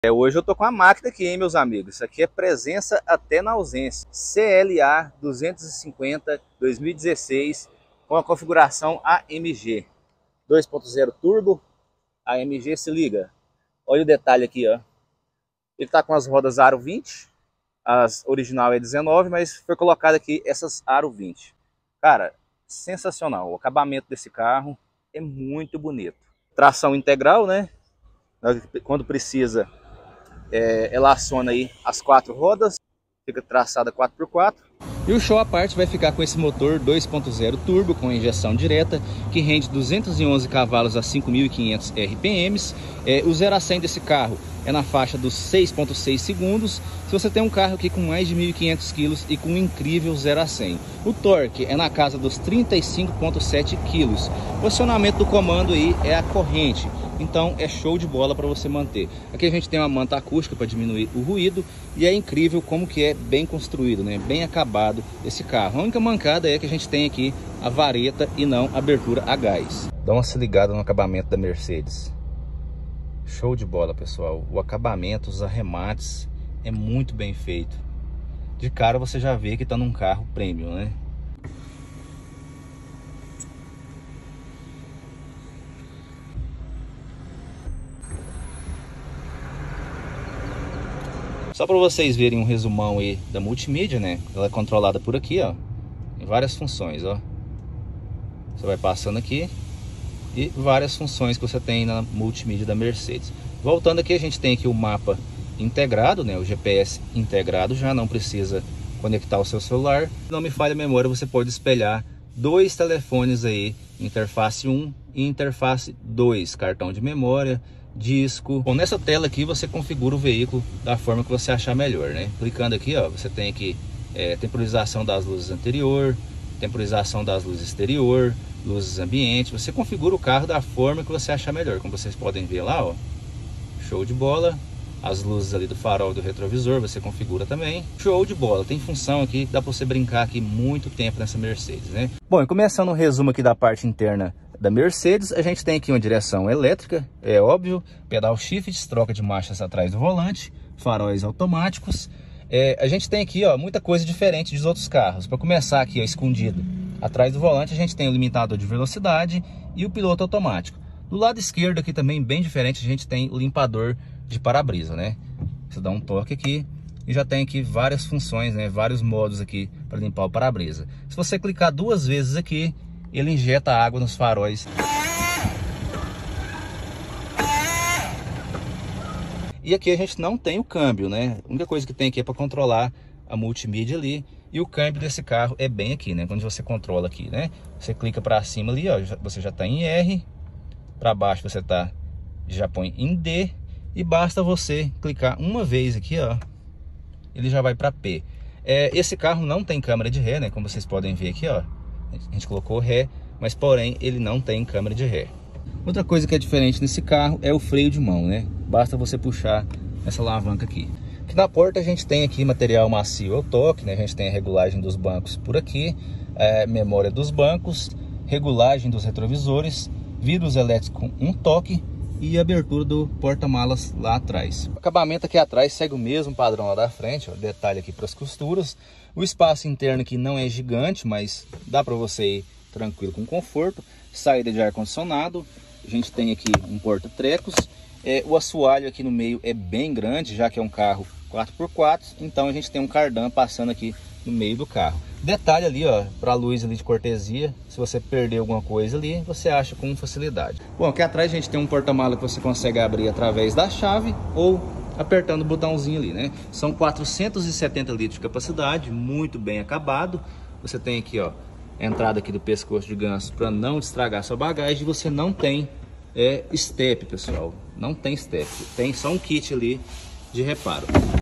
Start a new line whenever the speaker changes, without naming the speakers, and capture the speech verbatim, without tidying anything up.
É, hoje eu tô com a máquina aqui, hein, meus amigos. Isso aqui é presença até na ausência. C L A duzentos e cinquenta dois mil e dezesseis com a configuração A M G. dois ponto zero turbo, A M G, se liga. Olha o detalhe aqui, ó. Ele tá com as rodas aro vinte. As original é dezenove, mas foi colocado aqui essas aro vinte. Cara, sensacional. O acabamento desse carro é muito bonito. Tração integral, né? Quando precisa, é, ela aciona aí as quatro rodas, fica traçada quatro por quatro.
E o show à parte vai ficar com esse motor dois ponto zero turbo com injeção direta, que rende duzentos e onze cavalos a cinco mil e quinhentos R P M. É, o zero a cem desse carro é na faixa dos seis ponto seis segundos. Se você tem um carro aqui com mais de mil e quinhentos quilos e com um incrível zero a cem. O torque é na casa dos trinta e cinco ponto sete quilos. O acionamento do comando aí é a corrente. Então é show de bola para você manter. Aqui a gente tem uma manta acústica para diminuir o ruído. E é incrível como que é bem construído, né? Bem acabado esse carro. A única mancada é que a gente tem aqui a vareta e não a abertura a gás. Dá uma se ligada no acabamento da Mercedes. Show de bola, pessoal. O acabamento, os arremates é muito bem feito. De cara você já vê que está num carro premium, né? Só para vocês verem um resumão aí da multimídia, né? Ela é controlada por aqui, ó. Tem várias funções, ó. Você vai passando aqui e várias funções que você tem na multimídia da Mercedes. Voltando aqui, a gente tem aqui o mapa integrado, né? O G P S integrado, já não precisa conectar o seu celular. Se não me falha a memória, você pode espelhar dois telefones aí, interface um e interface dois, cartão de memória, disco. Bom, nessa tela aqui você configura o veículo da forma que você achar melhor, né? Clicando aqui, ó, você tem aqui é, temporização das luzes anterior, temporização das luzes exterior, luzes ambiente. Você configura o carro da forma que você achar melhor. Como vocês podem ver lá, ó, show de bola. As luzes ali do farol do retrovisor você configura também. Show de bola. Tem função aqui que dá para você brincar aqui muito tempo nessa Mercedes, né? Bom, e começando o resumo aqui da parte interna da Mercedes, a gente tem aqui uma direção elétrica, é óbvio, pedal shift, troca de marchas atrás do volante, faróis automáticos. É, a gente tem aqui, ó, muita coisa diferente dos outros carros. Para começar aqui, ó, escondido atrás do volante, a gente tem o limitador de velocidade e o piloto automático. Do lado esquerdo aqui também, bem diferente, a gente tem o limpador de para-brisa, né? Você dá um toque aqui e já tem aqui várias funções, né? Vários modos aqui para limpar o para-brisa. Se você clicar duas vezes aqui, ele injeta água nos faróis. E aqui a gente não tem o câmbio, né? A única coisa que tem aqui é para controlar a multimídia ali. E o câmbio desse carro é bem aqui, né? Quando você controla aqui, né? Você clica para cima ali, ó, você já está em R. Para baixo você tá, já põe em D. E basta você clicar uma vez aqui, ó, ele já vai para P. É, esse carro não tem câmera de ré, né? Como vocês podem ver aqui, ó. A gente colocou ré, mas porém ele não tem câmera de ré. Outra coisa que é diferente nesse carro é o freio de mão, né? Basta você puxar essa alavanca aqui. Aqui na porta a gente tem aqui material macio ao toque, né? A gente tem a regulagem dos bancos por aqui, é, memória dos bancos, regulagem dos retrovisores, vidros elétricos com um toque e abertura do porta-malas lá atrás. O acabamento aqui atrás segue o mesmo padrão lá da frente, ó, detalhe aqui para as costuras. O espaço interno aqui não é gigante, mas dá para você ir tranquilo com conforto. Saída de ar-condicionado, a gente tem aqui um porta-trecos. É, o assoalho aqui no meio é bem grande, já que é um carro quatro por quatro, então a gente tem um cardan passando aqui no meio do carro. Detalhe ali, ó, para a luz ali de cortesia, se você perder alguma coisa ali, você acha com facilidade. Bom, aqui atrás a gente tem um porta-mala que você consegue abrir através da chave ou apertando o botãozinho ali, né? São quatrocentos e setenta litros de capacidade, muito bem acabado. Você tem aqui, ó, a entrada aqui do pescoço de ganso para não estragar sua bagagem. Você não tem é, step, pessoal, não tem step, tem só um kit ali de reparo.